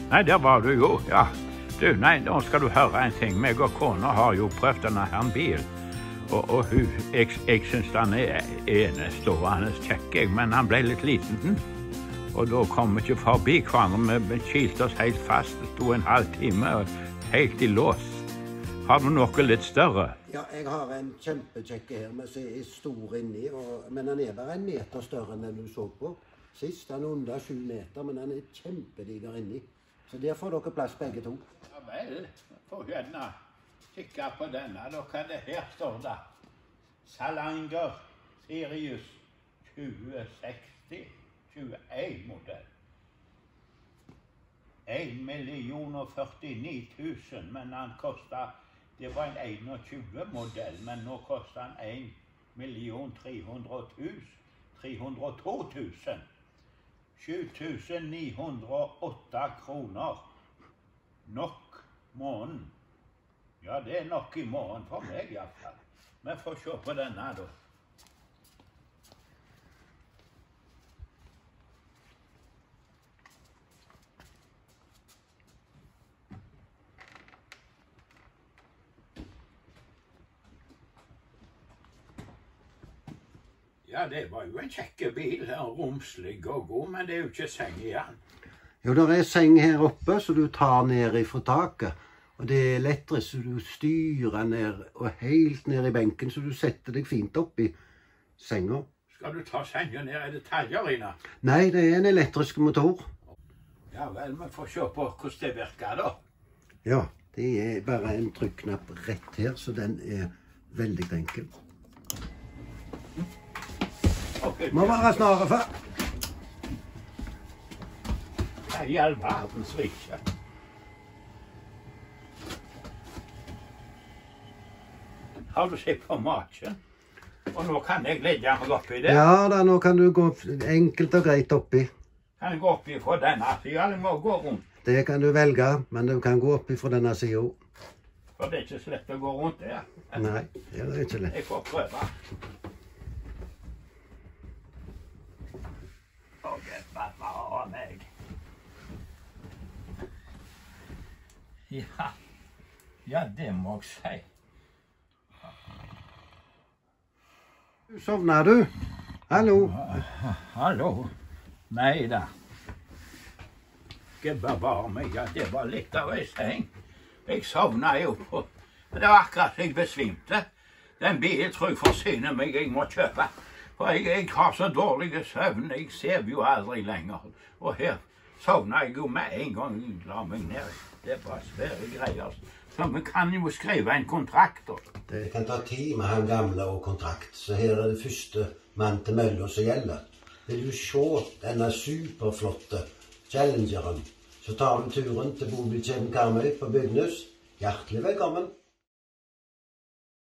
Nei, der var du jo, ja. Du, nei, nå skal du høre en ting. Meg og kona har jo prøvd denne her bil. Og jeg synes den er enestående kjekk, men han ble litt liten. Og da kom vi ikke forbi hverandre. Vi kilte oss helt fast. Det sto en halv time helt i lås. Har du noe litt større? Ja, jeg har en kjempekjekke her, men som er stor inni. Men den er bare 1 meter større enn den du så på sist. Den er under 7 meter, men den er kjempediger inni. Så der får dere plass begge to. Ja vel, få gjerne kikke på denne. Da kan det her stå da. Salanger Sirius 2060 21 modell. 1.049 000, men han kostet, det var en 21 modell, men nå koster han 1.302 000. 7.908 kroner. Nok måneden. Ja, det er nok i morgen for meg i hvert fall. Men få se på denne da. Ja, det var jo en kjekke bil, romslig og god, men det er jo ikke seng igjen. Jo, det er seng her oppe, så du tar ned fra taket. Og det er elektrisk, så du styrer ned, og helt ned i benken, så du setter deg fint opp i senga. Skal du ta senga ned? Er det tager inne? Nei, det er en elektrisk motor. Ja vel, vi får se på hvordan det virker da. Ja, det er bare en trykknapp rett her, så den er veldig enkel. Må være snarere for. I all verdens rike. Har du sett på maken? Og nå kan jeg legge meg oppi det. Ja da, nå kan du gå enkelt og greit oppi. Kan jeg gå oppi fra denne siden, eller må gå rundt? Det kan du velge, men du kan gå oppi fra denne siden. For det er ikke så lett å gå rundt der. Nei, det er ikke lett. Jeg får prøve. Bevare meg. Ja, det må jeg si. Sovner du? Hallo? Hallo? Nei da. Ikke bevare meg, ja, det var litt av en seng. Jeg sovnet jo på. Det var akkurat jeg besvimte. Den bilen tror jeg forsyner meg, jeg må kjøpe. For jeg har så dårlig søvn, jeg ser jo aldri lenger. Og her sovner jeg jo med en gang jeg la meg ned. Det var svære greier. Så vi kan jo skrive en kontrakt. Det kan ta tid med han gamle og kontrakt, så her er det første mann til mølla som gjelder. Vil du se denne superflotte Challengeren, så tar du turen til bobilkjeden Karmøy på Bygnes. Hjertelig velkommen.